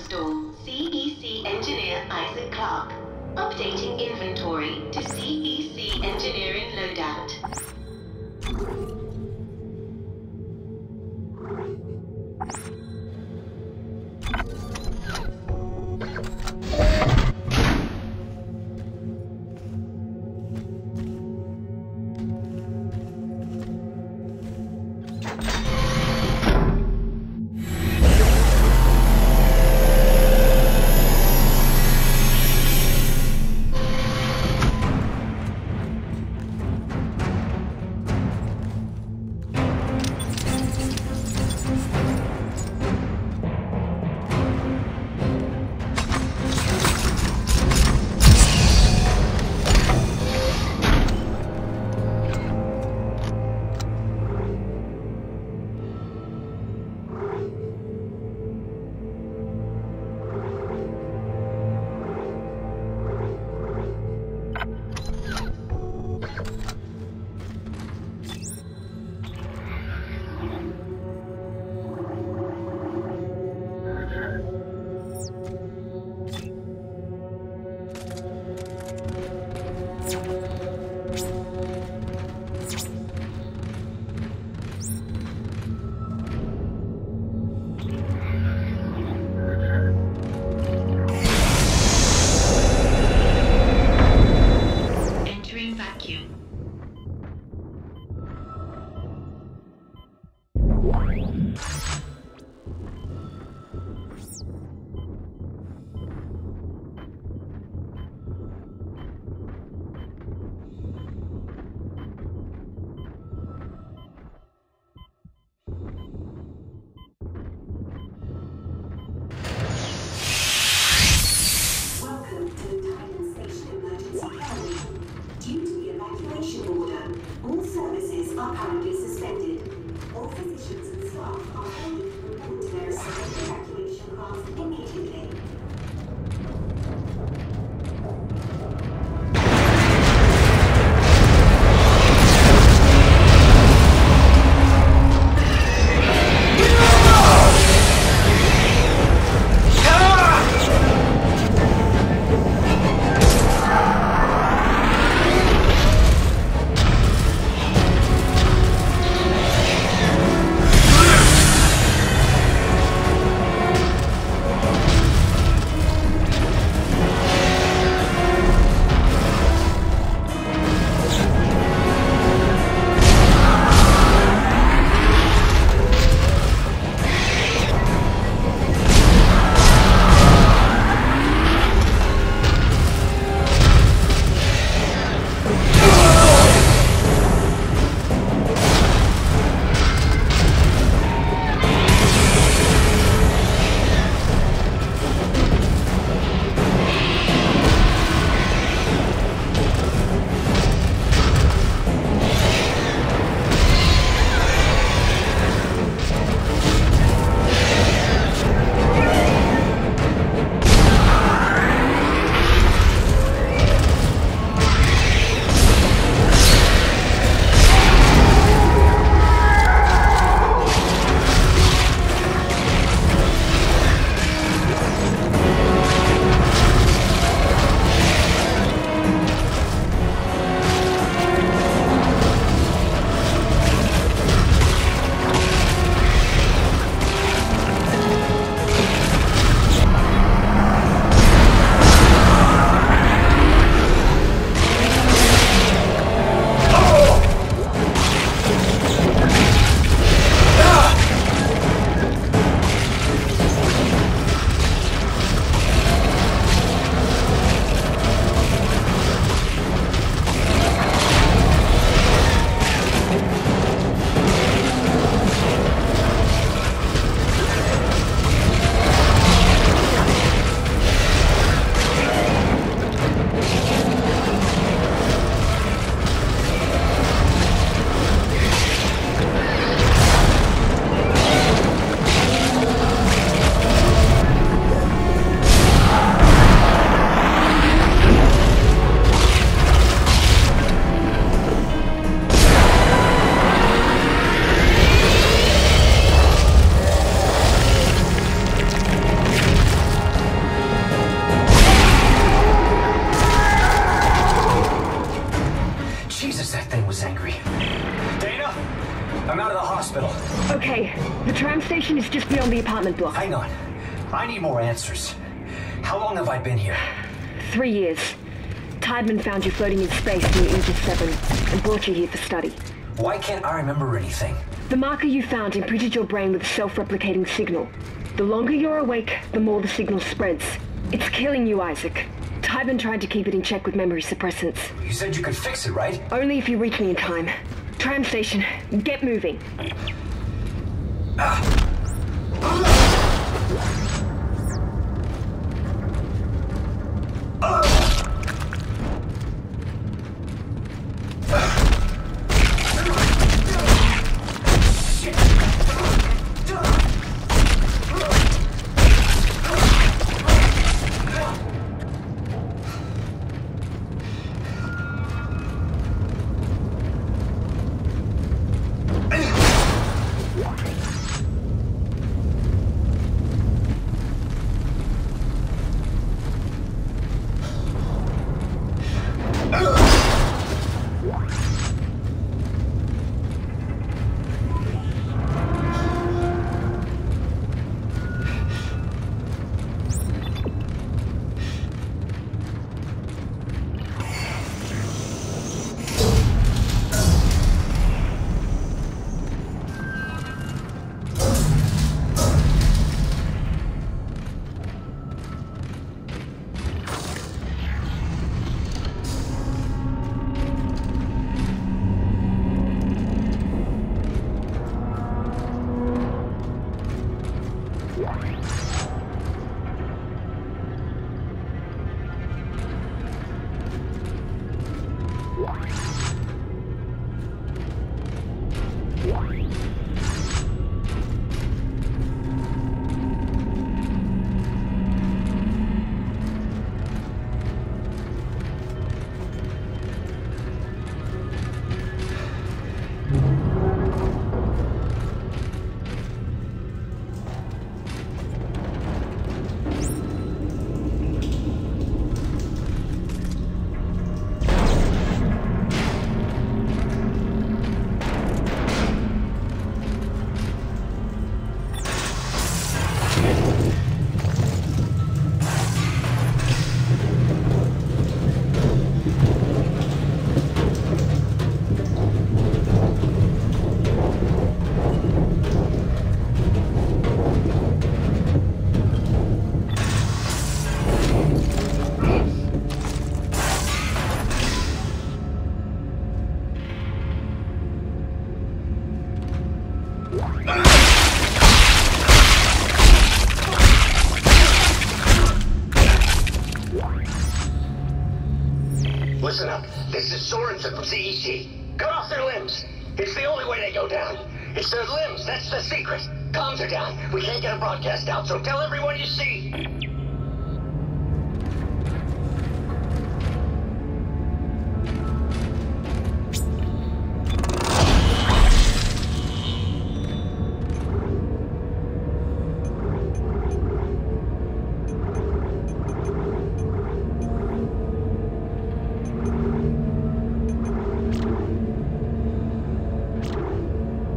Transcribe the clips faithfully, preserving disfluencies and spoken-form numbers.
Storm, C E C engineer Isaac Clarke. Updating inventory to C E C engineering loadout. I'm out of the hospital. Okay, the tram station is just beyond the apartment block. Hang on. I need more answers. How long have I been here? Three years. Tideman found you floating in space near Aegis seven and brought you here for study. Why can't I remember anything? The marker you found imprinted your brain with a self-replicating signal. The longer you're awake, the more the signal spreads. It's killing you, Isaac. Tideman tried to keep it in check with memory suppressants. You said you could fix it, right? Only if you reach me in time. Tram station, get moving. Ah. Listen up. This is Sorensen from C E C. Cut off their limbs. It's the only way they go down. It's their limbs. That's the secret. Comms are down. We can't get a broadcast out, so tell everyone you see.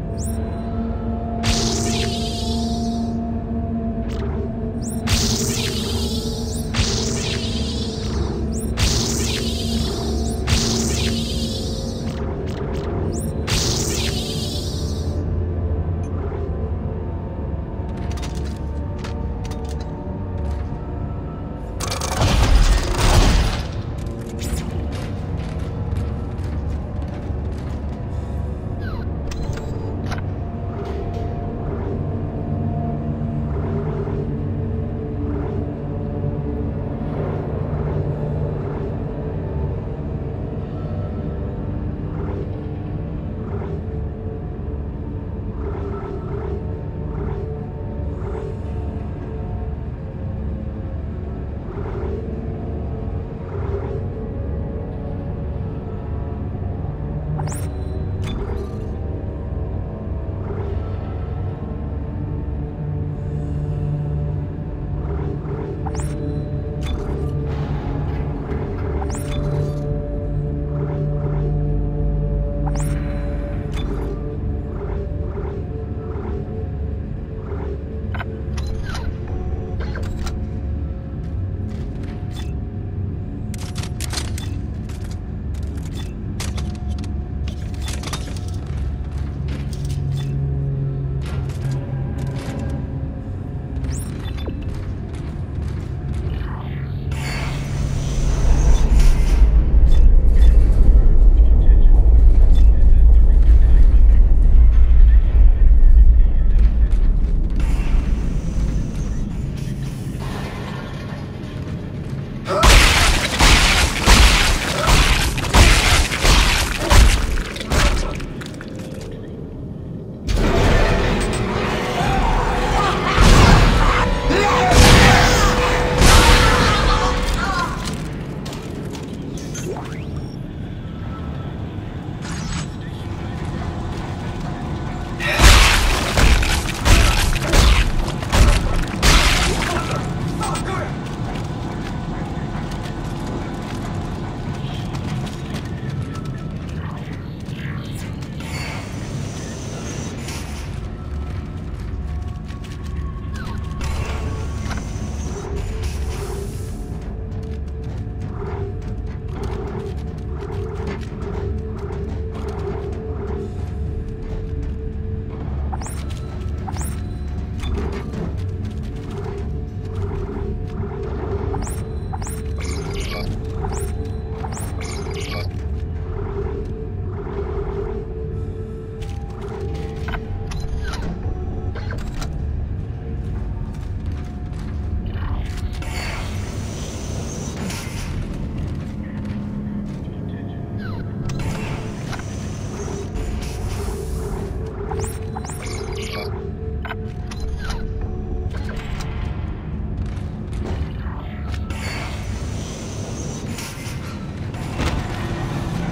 See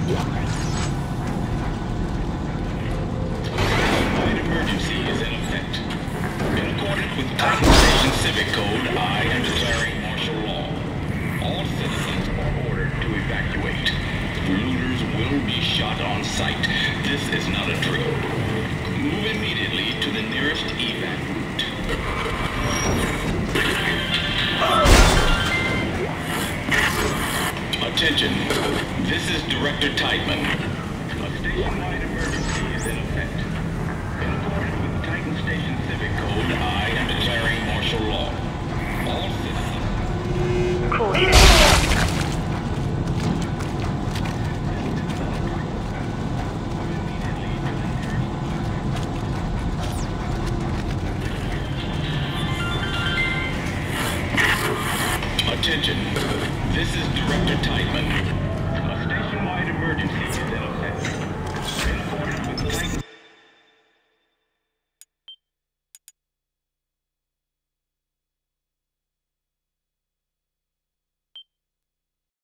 Emergency is in effect. In accordance with Titan Station Civic Code, I am declaring martial law. All citizens are ordered to evacuate. Looters will be shot on sight. This is not a drill. Move immediately to the nearest evac route. Attention. This is Director Tideman. A station-wide emergency is in effect. In accordance with Titan Station Civic Code, I am declaring martial law. All citizens... Caution. Attention. This is Director Tideman. A station-wide emergency